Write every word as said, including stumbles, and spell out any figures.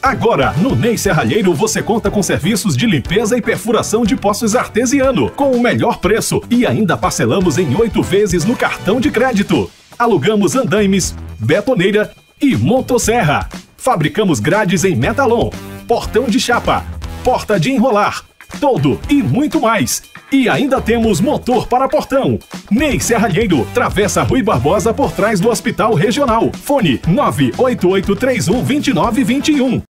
Agora, no Ney Serralheiro, você conta com serviços de limpeza e perfuração de poços artesiano, com o melhor preço e ainda parcelamos em oito vezes no cartão de crédito. Alugamos andaimes, betoneira e motosserra. Fabricamos grades em metalon, portão de chapa, porta de enrolar, toldo e muito mais. E ainda temos motor para portão. Ney Serralheiro, Travessa Rui Barbosa, por trás do Hospital Regional. Fone nove oito oito três um dois nove dois um.